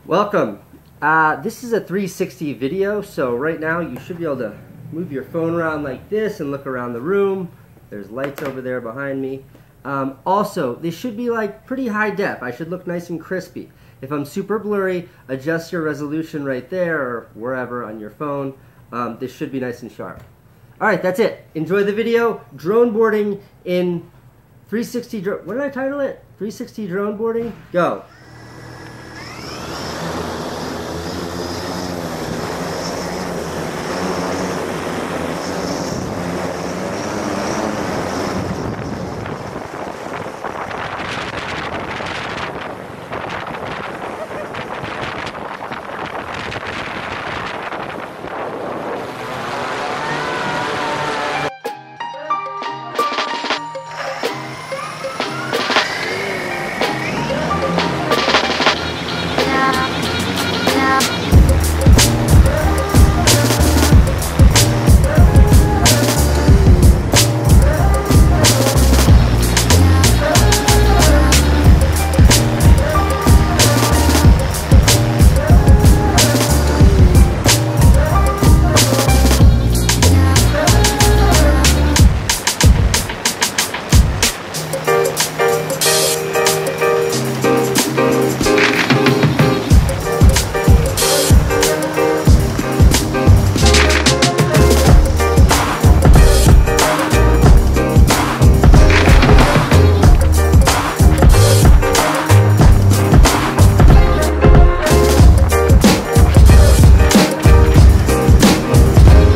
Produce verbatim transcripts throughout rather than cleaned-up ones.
Welcome. Uh, this is a three sixty video, so right now you should be able to move your phone around like this and look around the room. There's lights over there behind me. Um, also, this should be like pretty high def. I should look nice and crispy. If I'm super blurry, adjust your resolution right there or wherever on your phone. Um, this should be nice and sharp. Alright, that's it. Enjoy the video. Drone boarding in three sixty, what did I title it? three sixty drone boarding? Go.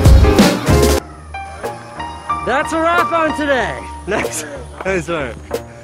That's a wrap on today. Nice. Nice work.